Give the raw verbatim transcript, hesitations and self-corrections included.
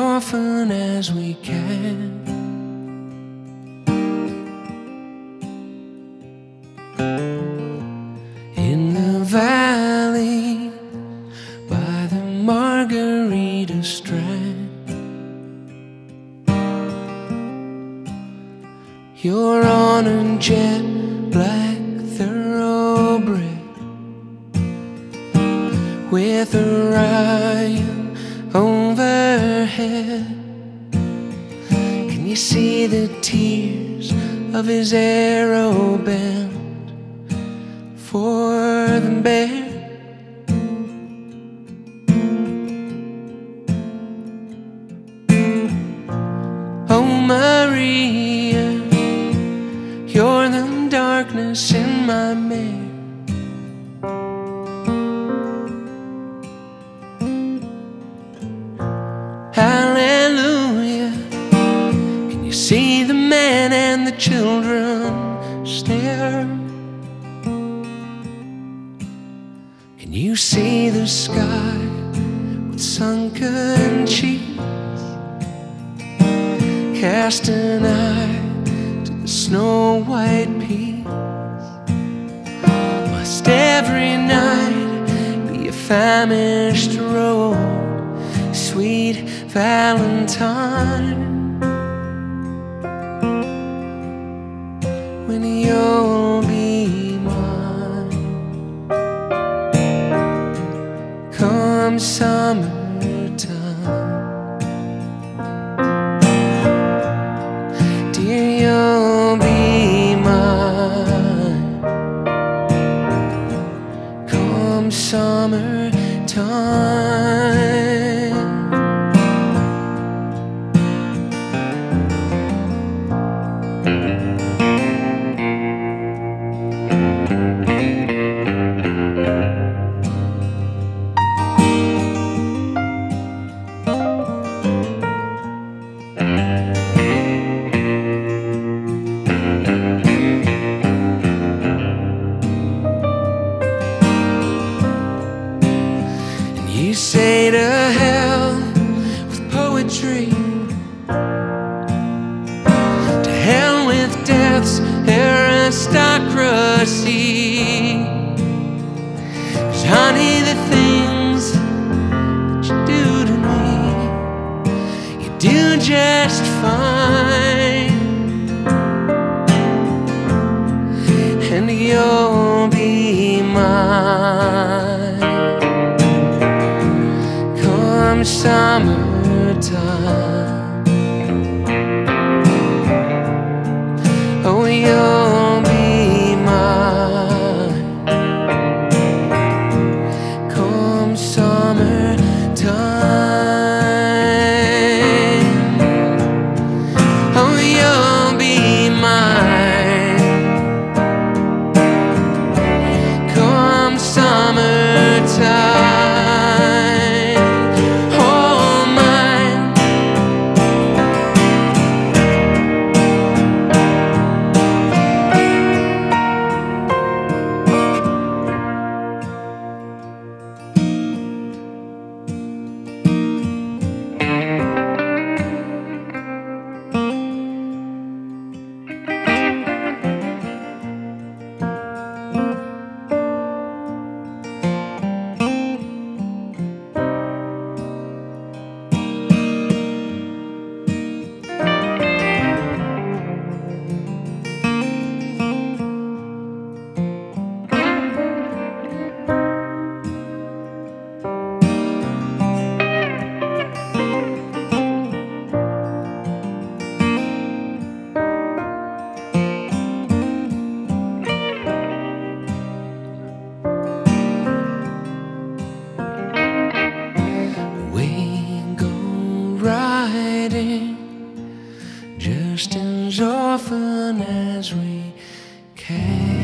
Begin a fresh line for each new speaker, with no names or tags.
often as we can. In the valley by the Margarita Strand, you're on a jet black thoroughbred with Orion overhead. Can you see the tears of his arrow bend for the bear? Oh Maria, you're the darkness in my mare. Hallelujah, can you see the man and the children stare? Can you see the sky with sunken cheeks? Cast an eye to the snow-white peaks. Must every night be a famished road, sweet Valentine, when you'll be mine? Come summertime, dear, you'll be mine. Come summertime. You say to hell with poetry, to hell with death's aristocracy. 'Cause honey, the things that you do to me, you do just fine. And you'll be mine come summertime. Oh, you'll be mine come summertime. Oh, you'll be mine come summertime. Just as often as we can.